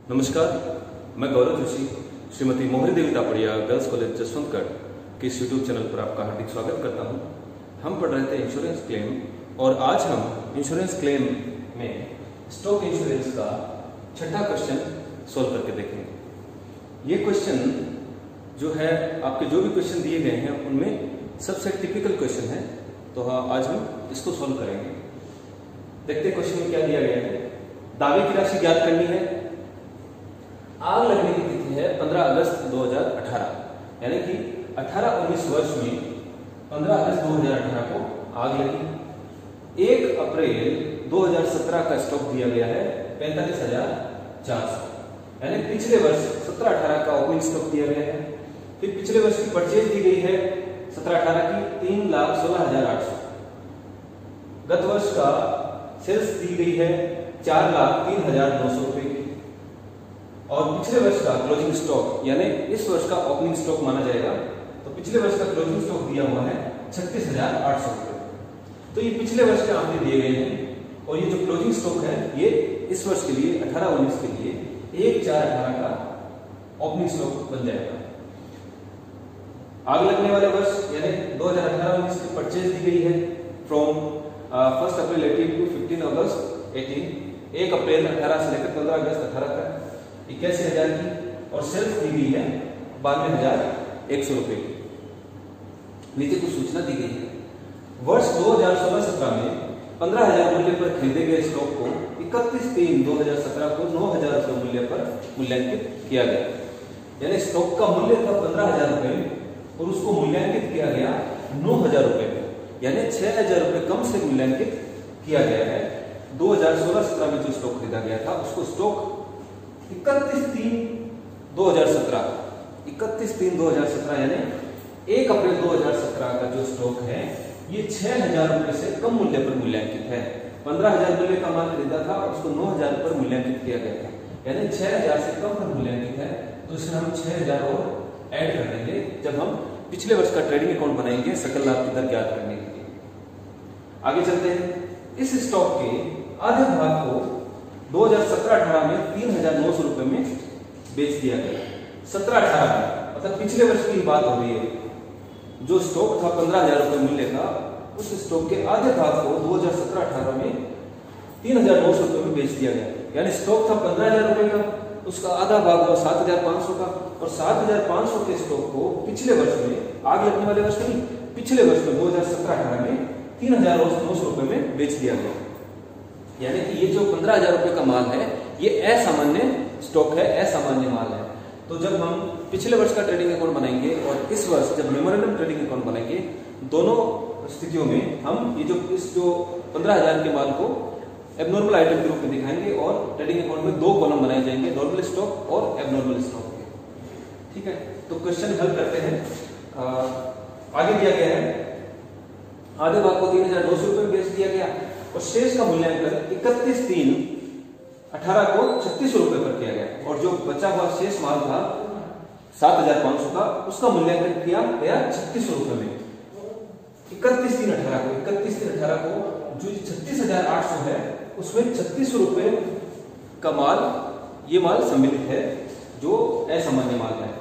नमस्कार, मैं गौरव Joshi Shrimati Mohri Devi Tapadia Girls College Jaswantgarh के इस यूट्यूब चैनल पर आपका हार्दिक स्वागत करता हूं। हम पढ़ रहे थे इंश्योरेंस क्लेम और आज हम इंश्योरेंस क्लेम में स्टॉक इंश्योरेंस का छठा क्वेश्चन सोल्व करके देखेंगे। ये क्वेश्चन जो है, आपके जो भी क्वेश्चन दिए गए हैं उनमें सबसे टिपिकल क्वेश्चन है, तो आज हम इसको सोल्व करेंगे। देखते हैं क्वेश्चन में क्या दिया गया है। दावे की राशि ज्ञात करनी है। आग लगने की तिथि है 15 अगस्त 2018, यानी कि 18-19 वर्ष में 15 अगस्त 2018 को आग लगी। 1 अप्रैल 2017 का स्टॉक दिया गया है 45,400, यानी पिछले वर्ष 17-18 का ओपनिंग स्टॉक दिया गया है। फिर पिछले वर्ष की परचेज दी गई है 17-18 की 3,16,800। गत वर्ष का सेल्स दी गई है 4,03,900 रुपए की, और पिछले वर्ष का क्लोजिंग स्टॉक यानी इस वर्ष का ओपनिंग स्टॉक माना जाएगा, तो पिछले वर्ष का क्लोजिंग स्टॉक दिया हुआ है 36,800 रुपए। तो ये पिछले वर्ष के आंकड़े दिए गए हैं, और ये जो क्लोजिंग स्टॉक है ये इस वर्ष के लिए 18-19 के लिए 1/4/18 का ओपनिंग स्टॉक बन जाएगा। आग लगने वाले वर्ष यानी 2018-19 की परचेज दी गई है फ्रॉम 1 अप्रैल 18 टू 15 अगस्त 18। 1 अप्रैल 18 से लेकर 15 अगस्त 18 तक 81,000 की, और सेल्स दी गई है 92,100 रुपए की। नीचे कुछ सूचना दी गई है। वर्ष 2016-17 में 15,000 मूल्य पर खरीदे गए स्टॉक को 31/3/2017 को 9,000 रुपए मूल्य पर मूल्यांकित किया गया, यानी स्टॉक का मूल्य था 15,000 रुपए और उसको मूल्यांकित किया गया 9,000 रुपए में, यानी 6,000 रुपए कम से मूल्यांकित किया गया है। 2016-17 में जो स्टॉक खरीदा गया था उसको स्टॉक 31/3/2017 यानी 1 अप्रैल 2017 का जो स्टॉक है ये 6,000 रुपए से कम मूल्य पर मूल्यांकित है। 15,000 मूल्य का माल खरीदा था और उसको 9,000 पर मूल्यांकित किया गया था, यानी 6,000 से कम पर मूल्यांकित है। तो इसमें हम 6,000 और ऐड कर देंगे जब हम पिछले वर्ष का ट्रेडिंग अकाउंट बनाएंगे सकल लाभ की दर ज्ञात करने के लिए। आगे चलते हैं। इस स्टॉक के आधे भाग को 2017-18 में 3,900 रुपए में बेच दिया गया। 17-18 में मतलब पिछले वर्ष की बात हो रही है। जो स्टॉक था 15,000 रुपए मूल्य का, उस स्टॉक के आधे भाग को 2017-18 में 3,900 रुपए में बेच दिया गया, यानी स्टॉक था 15,000 रुपए का, उसका आधा भाग हुआ 7,500 का, और 7,500 के स्टॉक को पिछले वर्ष में, आगे लगने वाले वर्ष नहीं, पिछले वर्ष में 2017-18 में 3,900 रुपए में बेच दिया गया। यानी कि ये जो 15,000 रुपए का माल है ये असामान्य स्टॉक है, असामान्य माल है। तो जब हम पिछले वर्ष का ट्रेडिंग अकाउंट बनाएंगे और इस वर्ष जब मेमोरेंडम ट्रेडिंग अकाउंट बनाएंगे, दोनों स्थितियों में हम ये जो 15,000 के माल को एबनॉर्मल आइटम के रूप में दिखाएंगे, और ट्रेडिंग अकाउंट में 2 कॉलम बनाए जाएंगे, नॉर्मल स्टॉक और एबनॉर्मल स्टॉक के। ठीक है, तो क्वेश्चन हल करते हैं। आगे दिया गया है आधे भाग को 3,900 रुपए में बेच दिया गया, और शेष का मूल्यांकन 31/3/18 को 3600 रुपए पर किया गया, और जो बचा हुआ शेष माल था 7,500 का, उसका मूल्यांकन किया गया 3600 रुपए में। 31/3/18 को जो 36,800 है उसमें 3600 रुपए का माल, ये माल सम्मिलित है जो असामान्य माल है।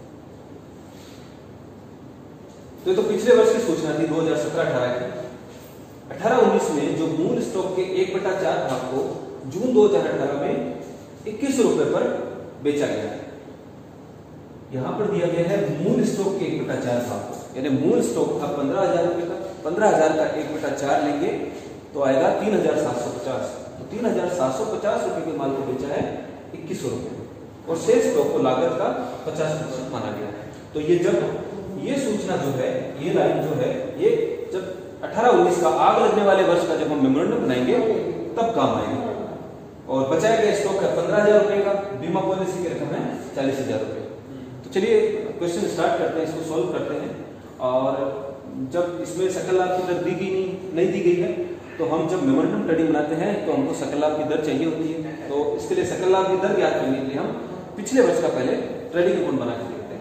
तो पिछले वर्ष की सूचना थी 2017-18 की। 18-19 में जो मूल स्टॉक के 1/4 भाग को जून 2018 में 21 रुपए पर बेचा गया। यहां पर दिया गया है मूल स्टॉक के 1/4 भाग, यानी मूल स्टॉक था 15,000 रुपए का, 15,000 का 1/4 लेंगे तो आएगा 3,750। तो 3,750 रुपए के माल को बेचा है 21 रुपए, और शेष स्टॉक को लागत का 50% माना गया। तो ये जब ये सूचना जो है, ये लाइन जो है, ये जब 18-19 का आग लगने वाले वर्ष का जब हम मेमोरेंडम बनाएंगे तब काम आएगी। और बचाया गया स्टॉक है 15,000 रुपए का, बीमा पॉलिसी की रकम है 40,000 रुपए। तो चलिए क्वेश्चन स्टार्ट करते हैं, इसको सॉल्व करते हैं। और जब इसमें सकल लाभ की दर दी गई नहीं दी गई है, तो हम जब मेमोरेंडम ट्रेडिंग बनाते हैं तो हमको सकल लाभ की दर चाहिए होती है। तो इसके लिए सकल लाभ की दर ज्ञात करने के लिए हम पिछले वर्ष का पहले ट्रेडिंग अकाउंट बना के देखते हैं।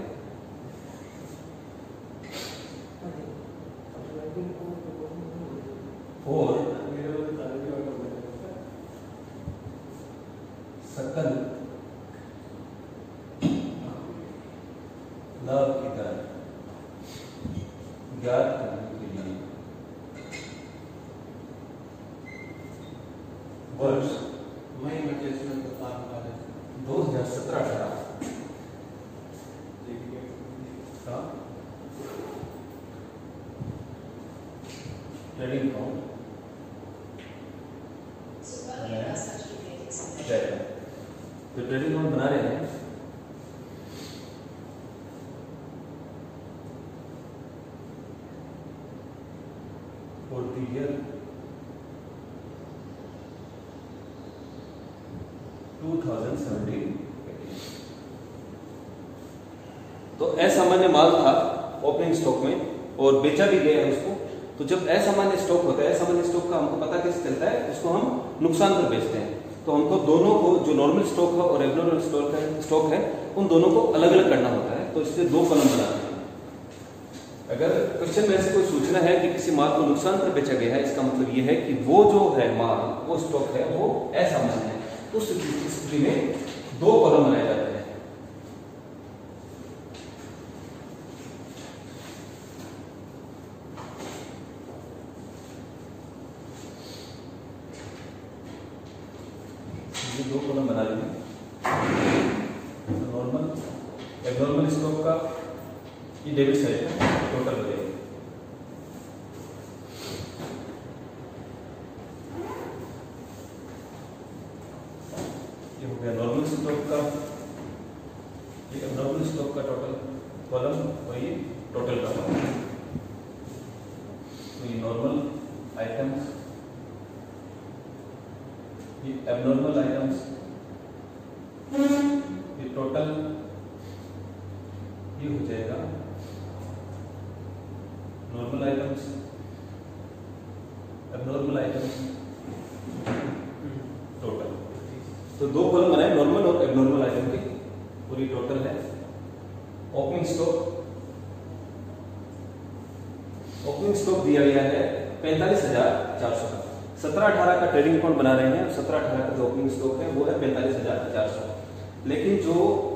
और सकल तैयार करने के लिए वर्ष मई मटेरियल का काम कर रहे 2017-18 का ट्रेडिंग अकाउंट तो ट्रेडिंग अकाउंट बना रहे हैं for the year 2017। तो असामान्य माल था ओपनिंग स्टॉक में और बेचा भी गया है उसको। तो जब असामान्य स्टॉक होता है, असामान्य स्टॉक का हमको पता कैसे चलता है, उसको हम नुकसान पर बेचते हैं। तो हमको दोनों को, जो नॉर्मल स्टॉक है और एब्नॉर्मल स्टॉक है, उन दोनों को अलग अलग करना होता है। तो इसलिए दो कॉलम बनाते हैं। अगर क्वेश्चन में से कोई सूचना है कि किसी माल को नुकसान पर बेचा गया है, इसका मतलब यह है कि वो जो है माल, वो स्टॉक है, वो असामान्य है। तो उस स्थिति में दो कॉलम बनाए जाते हैं। ये दो कॉलम बना लेंगे। नॉर्मल एब्नॉर्मल स्टॉक का ये डेबिट साइड है, टोटल हो जाएगा। ये हो गया नॉर्मल स्टॉक का, ये एब्नॉर्मल स्टॉक का टोटल कॉलम और ये टोटल का कॉलम। तो ये नॉर्मल आइटम्स, ये एब्नॉर्मल आइटम्स, ये टोटल, ये हो जाएगा normal items, abnormal items, total. तो दो कॉलम बनाए नॉर्मल और एब्नॉर्मल आइटम के, और ये टोटल है। ओपनिंग स्टॉक, ओपनिंग स्टॉक दिया गया है 45,400 का। 17-18 का ट्रेडिंग अकाउंट बना रहे हैं। 17-18 का जो ओपनिंग स्टॉक है वो है 45,400। लेकिन जो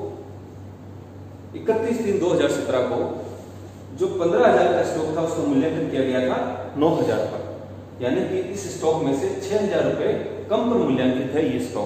31/3/2017 को जो 15,000 का स्टॉक था, उसका मूल्यांकन किया गया था 9,000 पर। यानी कि इस स्टॉक में से 6,000 रुपए कम पर मूल्यांकित है ये स्टॉक।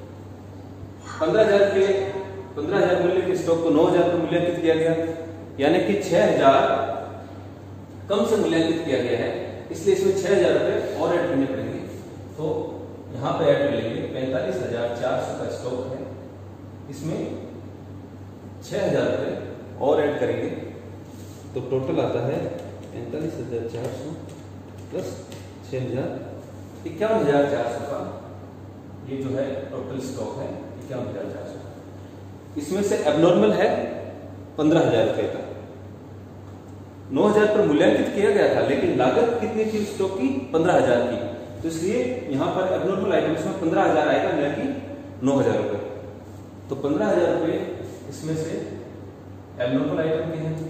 15,000 मूल्य के स्टॉक को 9,000 पर मूल्यांकित किया गया, यानी कि 6,000 कम से मूल्यांकित किया गया है। इसलिए इसमें 6,000 रुपए और ऐड करने पड़ेंगे। तो यहां पे ऐड कर लेंगे 45,400 का स्टॉक है, इसमें 6,000 रुपए और ऐड करेंगे। तो टोटल आता है 45,400 प्लस 6,000, 51,400 का ये जो है टोटल स्टॉक है, 51,400। इसमें से एबनॉर्मल है 15,000 रुपए का। 9,000 पर मूल्यांकित किया गया था, लेकिन लागत कितनी थी स्टॉक की? 15,000 की। तो इसलिए यहां पर एबनॉर्मल आइटम्स में 15,000 आएगा, न कि 9,000 रुपए। तो 15,000 रुपए इसमें से एबनॉर्मल आइटम के हैं।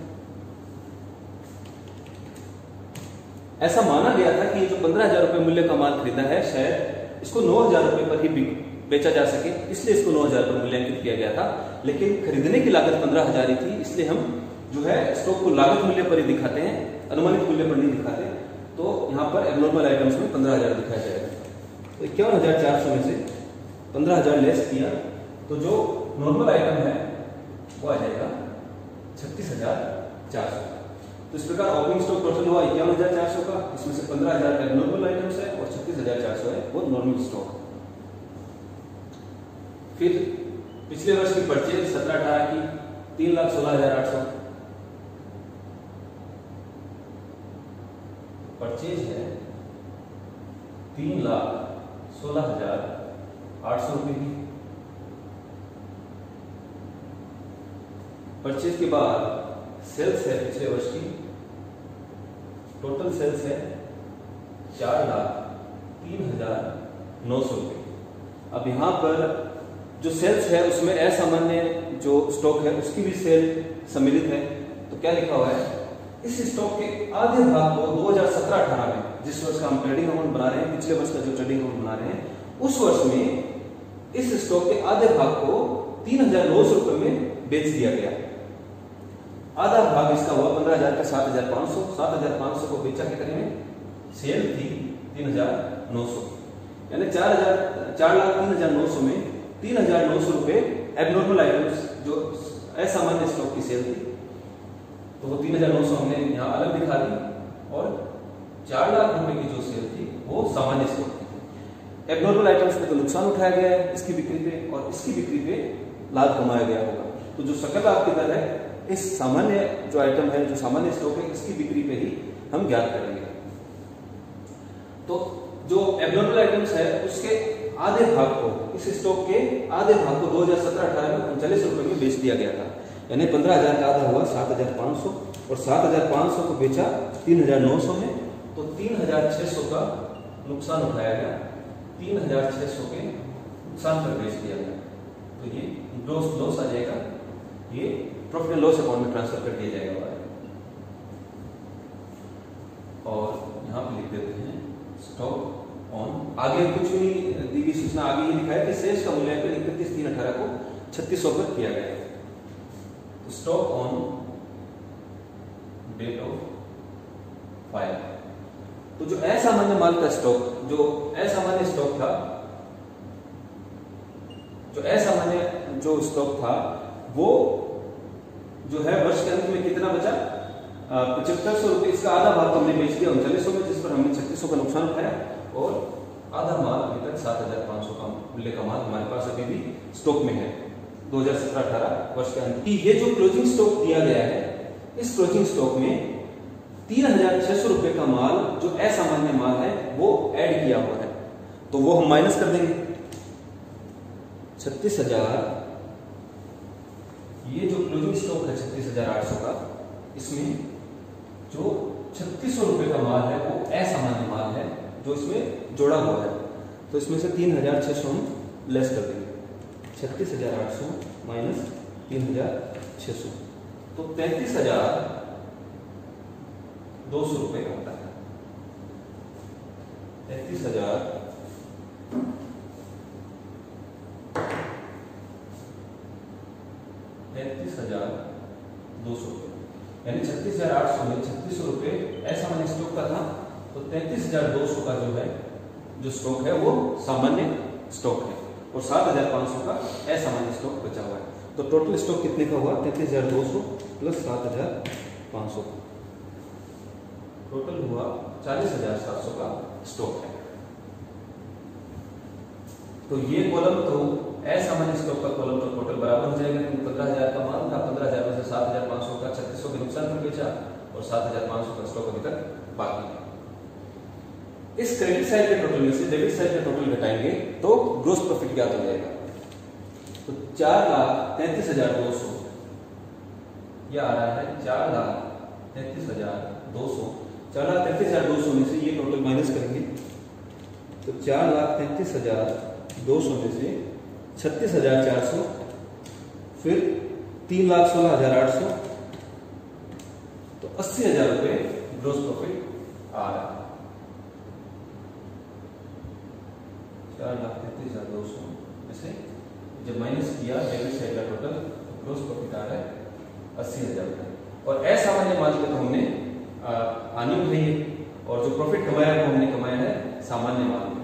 ऐसा माना गया था कि ये जो 15,000 रुपए मूल्य का माल खरीदा है, शायद इसको 9,000 रुपए पर ही बेचा जा सके, इसलिए इसको 9,000 पर मूल्यांकित किया गया था। लेकिन खरीदने की लागत 15,000 ही थी, इसलिए हम जो है स्टॉक को लागत मूल्य पर ही दिखाते हैं, अनुमानित मूल्य पर नहीं दिखाते। तो यहाँ पर एबनॉर्मल आइटम्स में 15,000 दिखाया जाएगा। तो 51,400 में से 15,000 लेस किया तो जो नॉर्मल आइटम है वो आ जाएगा 36,400। तो इस प्रकार ओपनिंग स्टॉक टोटल हुआ 51,400 का। इसमें से 15,000 एबनॉर्मल आइटम्स है और 36,400 है वो नॉर्मल स्टॉक। फिर पिछले वर्ष की परचेज 17-18 की 3,16,800 परचेज है 3,16,800 रुपए की। परचेज के बाद सेल्स है पिछले वर्ष की, टोटल सेल्स है 4,03,900 रुपए। अब यहां पर जो सेल्स है उसमें असामान्य जो स्टॉक है उसकी भी सेल सम्मिलित है। तो क्या लिखा हुआ है, इस स्टॉक के आधे भाग को 2017-18 में, जिस वर्ष का हम ट्रेडिंग अकाउंट बना रहे हैं, पिछले वर्ष का जो ट्रेडिंग अकाउंट बना रहे हैं, उस वर्ष में इस स्टॉक के आधे भाग को 3,900 रुपए में बेच दिया गया। आधा भाग इसका हुआ 15,000 का 7,500, 7,500 को बेचा कितने में, सेल थी 3,900, यानी 4,03,900 में 3,900 रुपए एबनॉर्मल आइटम्स जो असामान्य स्टॉक की सेल थी, तो वो 3,900 हमने यहाँ अलग दिखा दी, और 4 लाख रुपए की जो सेल थी वो सामान्य स्टॉक की। एबनॉर्मल आइटम्स पे तो नुकसान उठाया गया है इसकी बिक्री पे, और इसकी बिक्री पे लाभ कमाया गया होगा। तो जो सकल लाभ की दर है इस सामान्य जो आइटम है, जो सामान्य स्टॉक है, इसकी बिक्री पे ही हम ज्ञात करेंगे। तो जो एबनॉर्मल आइटम्स है उसके आधे भाग को, इस स्टॉक के आधे भाग को 2017-18 में 39 रुपए में बेच दिया गया था, यानी 15,000 का आधा हुआ 7,500, और 7,500 को बेचा 3,900 में, तो 3,600 का नुकसान उठाया गया, 3,600 के नुकसान पर बेच दिया गया। तो ये ग्रॉस लॉस आ जाएगा, ये प्रॉफिट एंड लॉस अकाउंट में ट्रांसफर कर दिया जाएगा। और यहाँ पे लिख देते हैं स्टॉक ऑन, आगे कुछ भी दी गई सूचना, आगे ये लिखा है कि शेष का मूल्यांकन 31/3/18 को 3600 पर किया गया है। तो stock on date of fire, तो जो असामान्य माल का स्टॉक, जो असामान्य स्टॉक था, जो असामान्य जो स्टॉक था वो जो है वर्ष के अंत में कितना बचा, 7500 रुपए, इसका आधा भाग हमने बेच दिया 3900 में, जिस पर हमने 3600 का नुकसान उठाया, और आधा माल अभी तक 7,500 का मूल्य का माल हमारे पास अभी भी स्टॉक में है 2017-18 वर्ष के अंत की। ये जो क्लोजिंग स्टॉक दिया गया है, इस क्लोजिंग स्टॉक में 3,600 रुपए का माल जो असामान्य माल है वो ऐड किया हुआ है, तो वो हम माइनस कर देंगे। 36,000, ये जो क्लोजिंग स्टॉक है 36,800 का, इसमें जो 3600 रुपए का माल है वो असामान्य माल है जो इसमें जोड़ा हुआ है, तो इसमें से 3,600 हम लेस कर देंगे। 36,800 माइनस 3,600, तो 33,200 रुपए का होता है। 33,200 रुपए, यानी 36,800 में 3600 रुपए असामान्य स्टॉक का था, तो 33,200 का जो है जो स्टॉक है वो सामान्य स्टॉक है, और 7,500 का असामान्य स्टॉक बचा हुआ है। तो टोटल स्टॉक कितने का हुआ, 33,200 प्लस 7,500, टोटल हुआ 40,700 का स्टॉक है। तो ये कॉलम तो असामान्य स्टॉक का कॉलम तो टोटल बराबर हो जाएगा, क्योंकि 15,000 का माल था, 15,000 में से 7,500 का 3600 के नुकसान पर बेचा, और 7,500 का स्टॉक अभी तक बाकी है। इस क्रेडिट साइड के टोटल में से डेबिट साइड का टोटल घटाएंगे तो ग्रॉस प्रॉफिट ज्ञात हो जाएगा। तो 4,33,200 यह आ रहा है 4,33,200, 4,33,200 में से ये टोटल माइनस करेंगे, तो 4,33,200 में से 36,400, फिर 3,16,800, तो 80,000 रुपए ग्रॉस प्रॉफिट आ रहा है। 4,33,200 में से जब माइनस किया डेबिट साइड का टोटल, ग्रॉस प्रॉफिट आ रहा है 80,000 रुपए। और असामान्य माल में तो हमने हानि उठाई है, और जो प्रॉफिट कमाया वो हमने कमाया है सामान्य माल में।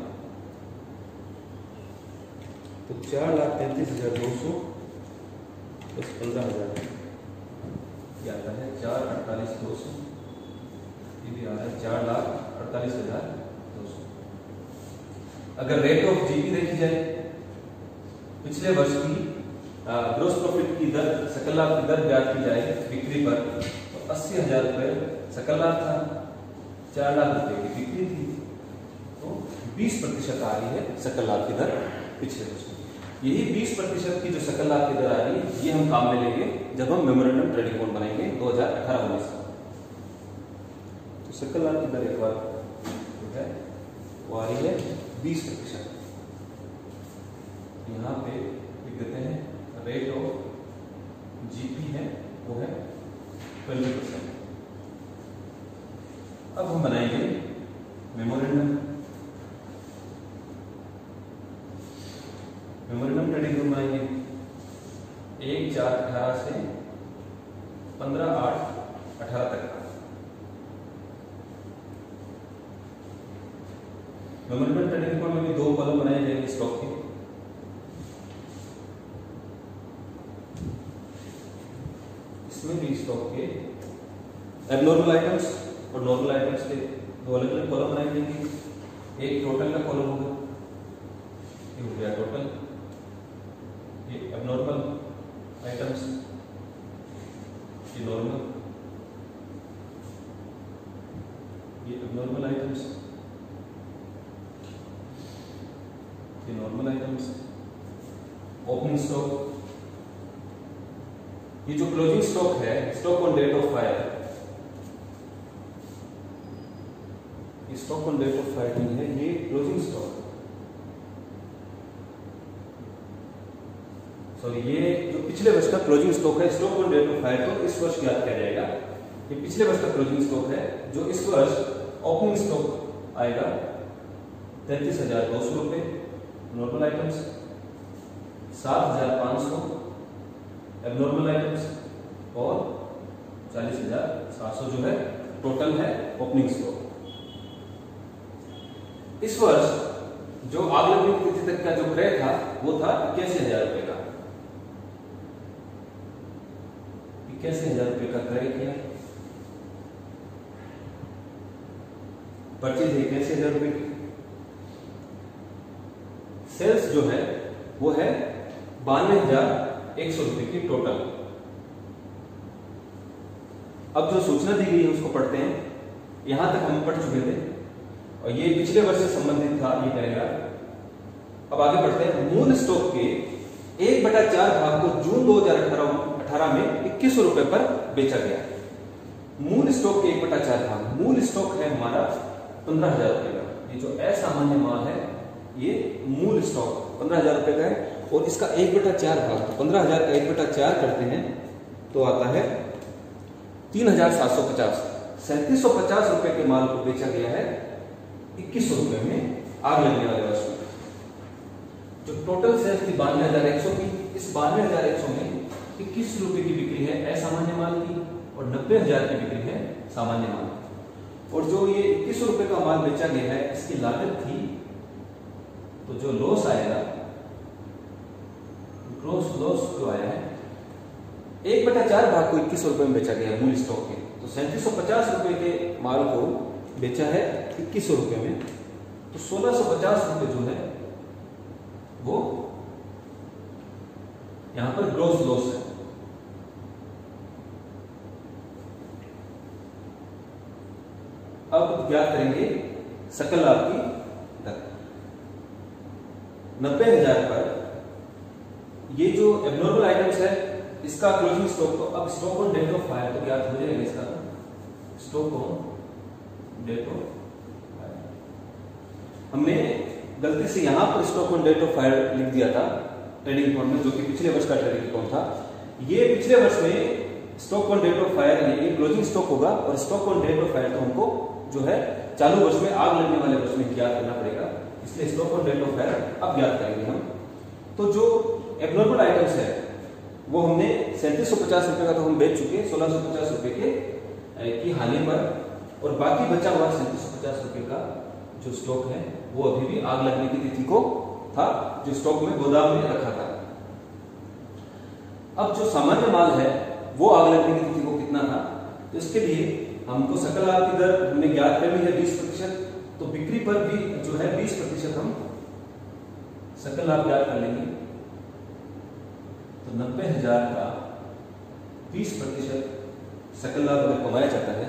तो 4,33,200 प्लस 15,000 ये आता है 4,48,200, ये भी आ रहा है 4,48,200। अगर रेट ऑफ जीपी देखी जाए, पिछले वर्ष की ग्रॉस प्रॉफिट की दर, सकल लाभ की दर ज्ञात की जाए बिक्री पर, तो 80,000 रुपए सकल लाभ था, 4 लाख रुपए की बिक्री थी, तो 20% आ रही है सकल लाभ की दर पिछले वर्ष में। यही 20% की जो सकल लाभ की दर आ रही है, ये हम काम में लेंगे जब हम मेमोरेंडम ट्रेडिंग अकाउंट बनाएंगे 2018-19 का। तो सकल लाभ की दर एक बार जो है वो आ रही है 20%। यहाँ पे लिख देते हैं रेट ऑफ जीपी है वो है 20%। अब हम बनाएंगे मेमोरेंडम ट्रेडिंग ग्रुप बनाएंगे 1/4/18 से 15/8/18 तक का। मेमोरेबल ट्रेडिंग रिकॉर्ड में भी 2 कॉलम बनाए जाएंगे स्टॉक के। इसमें भी स्टॉक के एबनॉर्मल आइटम्स और नॉर्मल आइटम्स के 2 अलग अलग कॉलम बनाए जाएंगे। एक टोटल का कॉलम होगा, ये हो गया टोटल, ये एबनॉर्मल आइटम्स, ये नॉर्मल, ये एबनॉर्मल आइटम्स, ये नॉर्मल आइटम्स। ओपनिंग स्टॉक, ये जो क्लोजिंग स्टॉक है, stock on date of fire, ये stock on date of fire नहीं है, ये क्लोजिंग स्टॉक, सॉरी, ये जो पिछले वर्ष का क्लोजिंग स्टॉक है, stock on date of fire तो इस वर्ष याद किया जाएगा। ये पिछले वर्ष का क्लोजिंग स्टॉक है, जो इस वर्ष ओपनिंग स्टॉक आएगा 33,200 रुपए नॉर्मल आइटम्स, 7,500 एबनॉर्मल आइटम्स और 40,700 जो है टोटल है ओपनिंग स्टॉक। इस वर्ष जो आग लगने की तिथि तक का जो क्रय था वो था 81,000 रुपए का। 81,000 रुपए का क्रय किया, परचेज 81,000 रुपए की। सेल्स जो है वो है 92,100 रुपए की टोटल। अब जो सूचना दी गई है उसको पढ़ते हैं। यहां तक हम पढ़ चुके थे और ये पिछले वर्ष से संबंधित था ये पैराग्राफ। अब आगे बढ़ते हैं। मूल स्टॉक के 1/4 भाग को जून 2018 में 2100 रुपए पर बेचा गया। मूल स्टॉक के 1/4 भाग, मूल स्टॉक है हमारा 15,000 रुपए का। ये जो असामान्य माल है ये मूल स्टॉक 15,000 रुपए का है और इसका 1/4 भाग, तो 15,000 का 1/4 करते हैं तो आता है 3,750। 3,750 रुपए के माल को बेचा गया है 2100 रुपए में आग लगने वाले वर्ष में। जो टोटल सेल्स थी 92,100 की, इस 92,100 में 21 रुपए की बिक्री है असामान्य माल की और 90,000 की बिक्री है सामान्य माल की। और जो ये 2100 रुपए का माल बेचा गया है इसकी लागत थी, तो जो लॉस आएगा, ग्रॉस लॉस जो आया है 1/4 भाग को 2100 रुपए में बेचा गया है मूल स्टॉक के। तो 3750 रुपए के माल को बेचा है 2100 रुपए में, तो 1650 रुपए जो है वो यहां पर ग्रॉस लॉस है। अब क्या करेंगे सकल लाभ की दर। 90,000 पर ये जो एबनॉर्मल आइटम्स है इसका क्लोजिंग स्टॉक, तो अब stock on date of fire तो ज्ञात हो जाएगा इसका, stock on date of fire. हमने गलती से यहां पर stock on date of fire लिख दिया था ट्रेडिंग अकाउंट में, जो कि पिछले वर्ष का ट्रेडिंग अकाउंट था। ये पिछले वर्ष में stock on date of fire ये क्लोजिंग स्टॉक होगा और stock on date of fire तो हमको जो है चालू वर्ष में आग लगने वाले वर्ष में ज्ञात करना पड़ेगा, इसलिए stock on date of fire अब ज्ञात करेंगे हम। तो जो एबनॉर्मल आइटम्स है वो हमने 3750 रुपए का तो हम बेच चुके, 1650 रुपए के की हानि पर, और बाकी बचा हुआ 3750 रुपए का जो स्टॉक है वो अभी भी आग लगने की तिथि को था, जो स्टॉक में गोदाम में रखा था। अब जो सामान्य माल है वो आग लगने की तिथि को कितना था, तो इसके लिए हमको सकल लाभ की दर हमने ज्ञात कर ली है 20%, तो बिक्री पर भी जो है 20% हम सकल लाभ ज्ञात कर लेंगे। तो 90,000 का 20% सकल लाभ अगर कमाया जाता है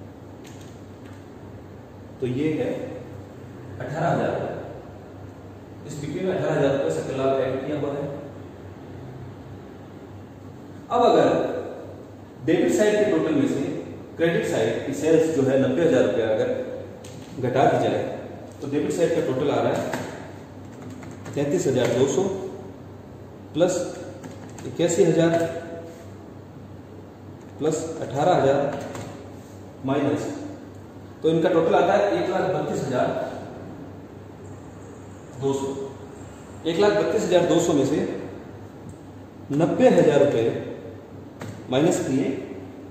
तो ये है 18,000। इस बिक्री में 18,000 रुपये सकल लाभ ऐड किया हुआ है। अब अगर डेबिट साइड के टोटल में से क्रेडिट साइड की सेल्स जो है 90,000 रुपये अगर घटा दी जाए तो डेबिट साइड का टोटल आ रहा है 33,200 प्लस 81,000 प्लस 18,000 माइनस, तो इनका टोटल आता है 1,32,200। 1,32,200 में से 90,000 रुपये माइनस किए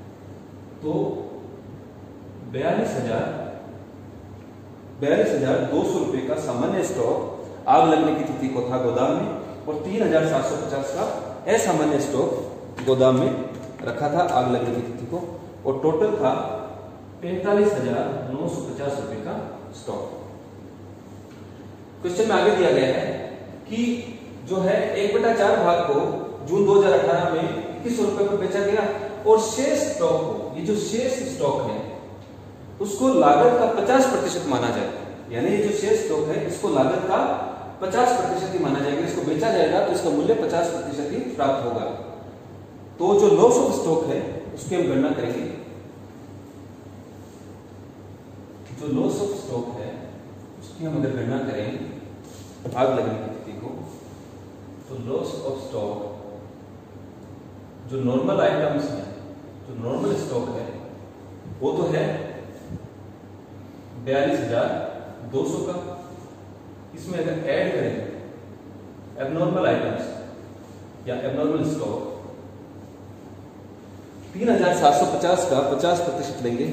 तो 42,200 रुपए का सामान्य स्टॉक आग लगने की तिथि को था गोदाम में, और 3,750 का असामान्य स्टॉक गोदाम में रखा था आग लगने की तिथि को, और टोटल था 45,950 रुपए का स्टॉक। क्वेश्चन में आगे दिया गया है कि जो है 1/4 भाग को जून 2018 में 2100 रुपए पर बेचा गया, और शेष स्टॉक को, ये जो शेष स्टॉक है उसको लागत का 50% माना जाए, यानी ये जो शेष स्टॉक है इसको लागत का 50% ही माना जाएगा, इसको बेचा जाएगा तो इसका मूल्य 50% ही प्राप्त होगा। तो जो लॉस ऑफ स्टॉक है उसकी हम गणना करेंगे। जो लॉस ऑफ स्टॉक है उसकी हम अगर गणना करें आग लगने की तिथि को, तो लॉस ऑफ स्टॉक जो नॉर्मल आइटम्स है, जो नॉर्मल स्टॉक है वो तो है 42,200 का। इसमें अगर ऐड करें एबनॉर्मल आइटम्स या एबनॉर्मल स्टॉक 3,750 का 50% लेंगे,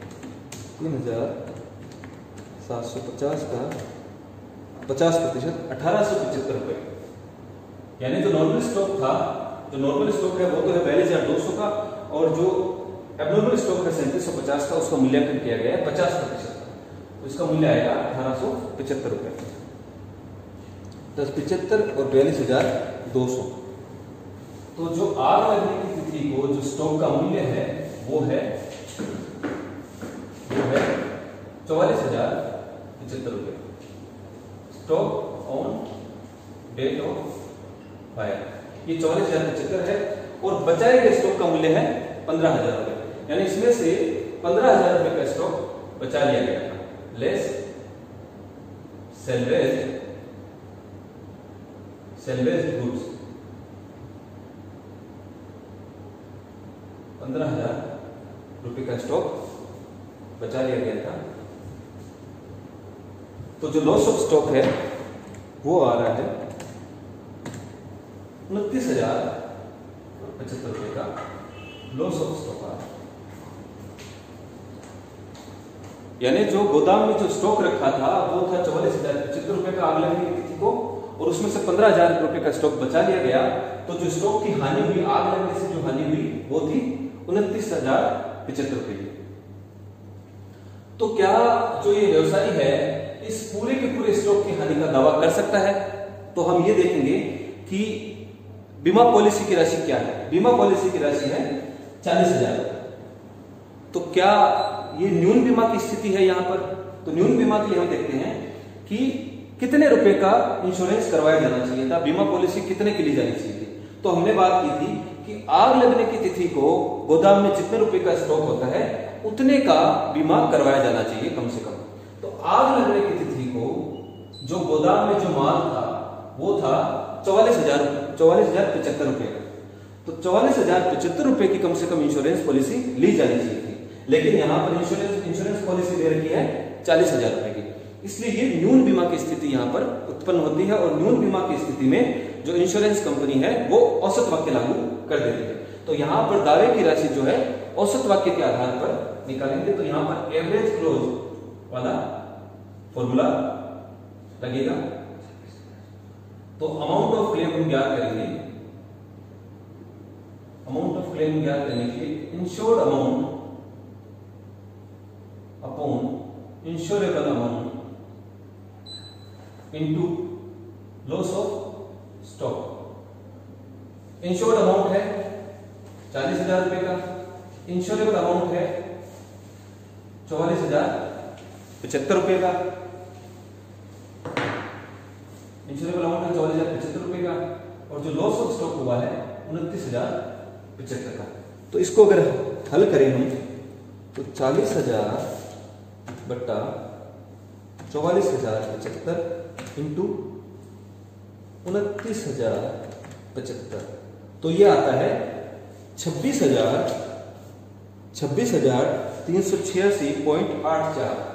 3,750 का 50% 1,875 रुपए, यानी जो नॉर्मल स्टॉक था, जो नॉर्मल स्टॉक है वो तो है 42,200 का, और जो एबनॉर्मल स्टॉक है 3750 का, उसका मूल्यांकन किया गया है 50%, तो इसका मूल्य आएगा 1,875 रुपए। 1075 और 42,200। तो जो आग लगने की तिथि को जो स्टॉक का मूल्य है वो है 44,075 रुपए। Stock on date of fire ये 44,075 है, और बचाए गए स्टॉक का मूल्य है 15,000 रुपए, यानी इसमें से 15,000 रुपए का स्टॉक बचा लिया गया था, लेस सेल्वेज गुड्स 15,000 रुपए का स्टॉक बचा लिया गया था। तो जो लॉस ऑफ स्टॉक है वो आ रहा है 29,075 रुपए का लॉस ऑफ स्टॉक आ रहा है, यानी जो गोदाम में जो स्टॉक रखा था वो था 44,075 रुपए का आग लगने की तिथि को, और उसमें से 15,000 रुपए का स्टॉक बचा लिया गया, तो जो स्टॉक की हानि हुई, आग लगने से जो हानि हुई वो थी 29,075 रुपए की। तो क्या जो ये व्यवसायी है इस पूरे के पूरे स्टॉक की हानि का दावा कर सकता है? तो हम ये देखेंगे कि बीमा पॉलिसी की राशि क्या है। बीमा पॉलिसी की राशि है 40,000। तो क्या ये न्यून बीमा की स्थिति है यहां पर? तो न्यून बीमा के लिए हम देखते हैं कि कितने रुपए का इंश्योरेंस करवाया जाना चाहिए था, बीमा पॉलिसी कितने के लिए जानी चाहिए थी। तो हमने बात की थी कि आग लगने की तिथि को गोदाम में जितने रुपए का स्टॉक होता है उतने का बीमा करवाया जाना चाहिए कम से कम। तो आग लगने की तिथि को जो गोदाम में जो माल था वो था 44,075 रुपए का। तो 44,075 रुपए की कम से कम इंश्योरेंस पॉलिसी ली जानी चाहिए थी, लेकिन यहां पर इंश्योरेंस पॉलिसी दे रखी है 40,000 रुपए की। इसलिए ये न्यून बीमा की स्थिति यहां पर उत्पन्न होती है, और न्यून बीमा की स्थिति में जो इंश्योरेंस कंपनी है वो औसत वाक्य लागू कर देती है। तो यहां पर दावे की राशि जो है औसत वाक्य के आधार पर निकालेंगे। तो यहां पर एवरेज क्लोज वाला फॉर्मूला लगेगा। तो अमाउंट ऑफ क्लेम हम ज्ञात करेंगे। अमाउंट ऑफ क्लेम ज्ञात करने के लिए insured amount upon insurable amount into loss of stock. Insured amount है 40,000 रुपए का, इंश्योरेबल अमाउंट है 44,075 रुपए का, इंश्योरेबल अमाउंट है 44,075 रुपए का, और जो लॉस ऑफ स्टॉक हुआ है 29,075 का। तो इसको अगर हल करें हम तो 40,000 बट्टा 44,075 इंटू 29,075, तो ये आता है 26,386.84।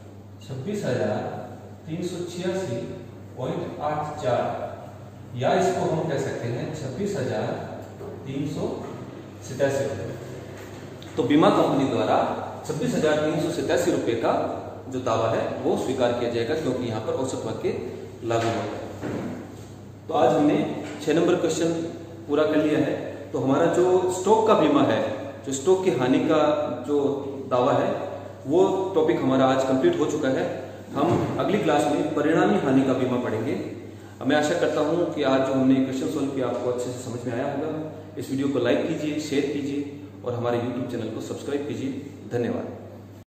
26,386.84, या इसको हम कह सकते हैं 26,387। तो बीमा कंपनी द्वारा 26,387 रुपए का जो दावा है वो स्वीकार किया जाएगा, क्योंकि यहाँ पर औसत वाक्य लागू होता है। तो आज हमने 6 नंबर क्वेश्चन पूरा कर लिया है। तो हमारा जो स्टॉक का बीमा है, जो स्टॉक की हानि का जो दावा है, वो टॉपिक हमारा आज कंप्लीट हो चुका है। हम अगली क्लास में परिणामी हानि का बीमा पढ़ेंगे। मैं आशा करता हूं कि आज जो हमने क्वेश्चन सोल्व किया आपको अच्छे से समझ में आया होगा। इस वीडियो को लाइक कीजिए, शेयर कीजिए और हमारे YouTube चैनल को सब्सक्राइब कीजिए। धन्यवाद।